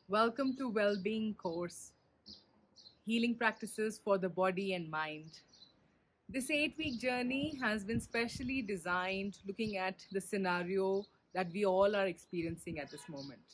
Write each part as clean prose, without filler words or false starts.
Welcome to Wellbeing Course, Healing Practices for the Body and Mind. This 8 week journey has been specially designed looking at the scenario that we all are experiencing at this moment.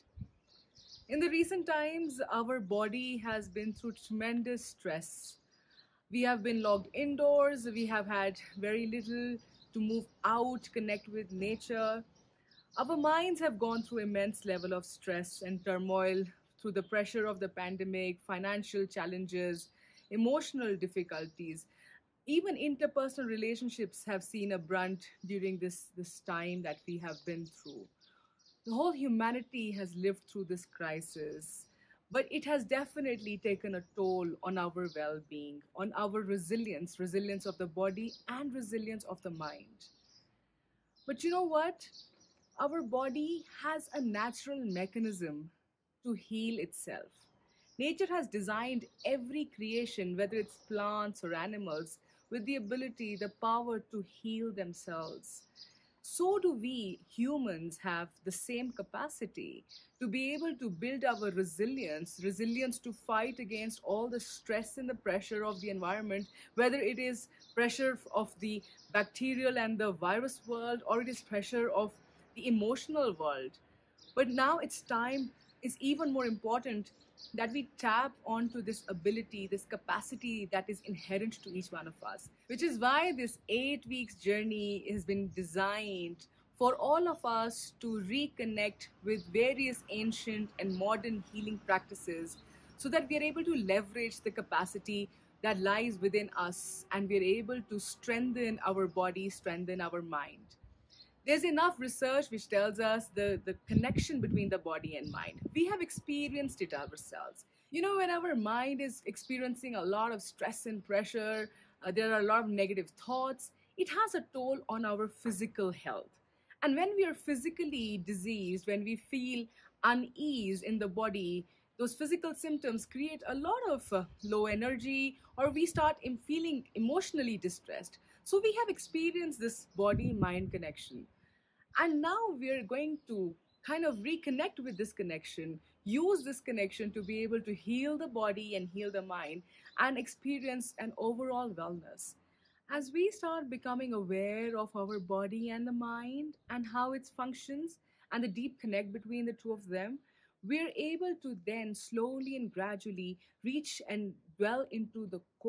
In the recent times, our body has been through tremendous stress. We have been locked indoors, we have had very little to move out, connect with nature. Our minds have gone through immense level of stress and turmoil through the pressure of the pandemic, financial challenges, emotional difficulties. Even interpersonal relationships have seen a brunt during this time that we have been through. The whole humanity has lived through this crisis, but it has definitely taken a toll on our well-being, on our resilience of the body and resilience of the mind. But you know what? Our body has a natural mechanism to heal itself. Nature has designed every creation, whether it's plants or animals, with the ability, the power to heal themselves. So do we humans have the same capacity to be able to build our resilience to fight against all the stress and the pressure of the environment, whether it is pressure of the bacterial and the virus world, or it is pressure of the emotional world. But now it's time, is even more important that we tap onto this ability, this capacity that is inherent to each one of us, which is why this 8 weeks journey has been designed for all of us to reconnect with various ancient and modern healing practices so that we are able to leverage the capacity that lies within us and we are able to strengthen our body, strengthen our mind. There's enough research which tells us the connection between the body and mind. We have experienced it ourselves. When our mind is experiencing a lot of stress and pressure, there are a lot of negative thoughts, it has a toll on our physical health. And when we are physically diseased, when we feel unease in the body, those physical symptoms create a lot of low energy, or we start feeling emotionally distressed. So we have experienced this body mind connection. And now we're going to kind of reconnect with this connection, use this connection to be able to heal the body and heal the mind and experience an overall wellness. As we start becoming aware of our body and the mind and how it functions and the deep connect between the two of them, we're able to then slowly and gradually reach and dwell into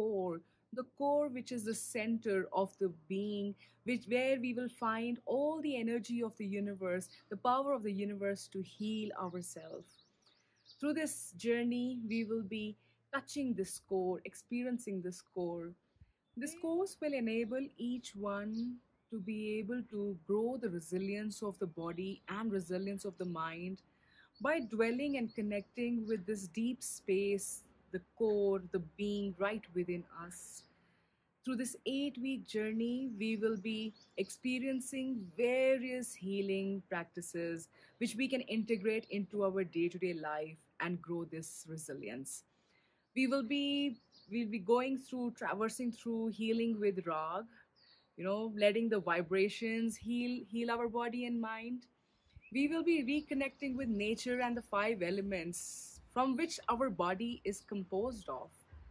the core which is the center of the being, which where we will find all the energy of the universe, the power of the universe to heal ourselves. Through this journey, we will be touching this core, experiencing this core. This course will enable each one to be able to grow the resilience of the body and resilience of the mind by dwelling and connecting with this deep space, the core, the being right within us. Through this 8 week journey, we will be experiencing various healing practices which we can integrate into our day to day life and grow this resilience. We will be we'll be going through traversing through healing with rag, letting the vibrations heal our body and mind. We will be reconnecting with nature and the five elements from which our body is composed of.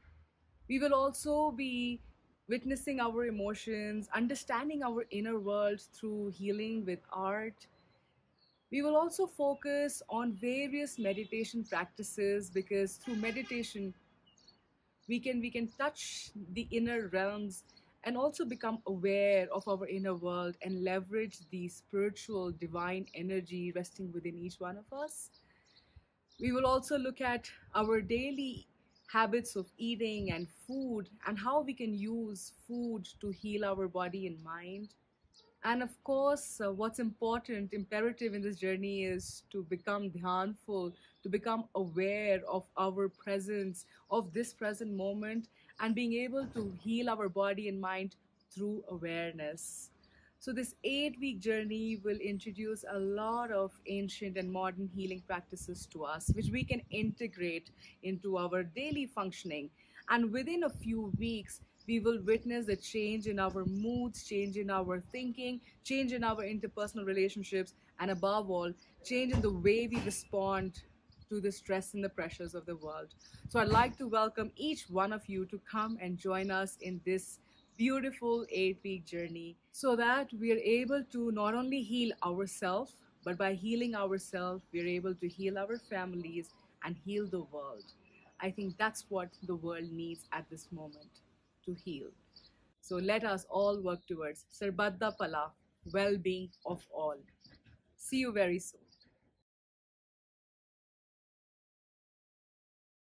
We will also be witnessing our emotions, understanding our inner world through healing with art. We will also focus on various meditation practices because through meditation we can touch the inner realms and also become aware of our inner world and leverage the spiritual divine energy resting within each one of us. We will also look at our daily habits of eating and food and how we can use food to heal our body and mind. And of course, what's important, imperative in this journey is to become dhyanful, to become aware of our presence, of this present moment, and being able to heal our body and mind through awareness. So, this 8 week journey will introduce a lot of ancient and modern healing practices to us, which we can integrate into our daily functioning. And within a few weeks, we will witness the change in our moods, change in our thinking, change in our interpersonal relationships, and above all, change in the way we respond to the stress and the pressures of the world. So I'd like to welcome each one of you to come and join us in this beautiful 8 week journey so that we are able to not only heal ourselves, but by healing ourselves, we are able to heal our families and heal the world. I think that's what the world needs at this moment, to heal. So let us all work towards Sarbadda Pala, well being of all. See you very soon.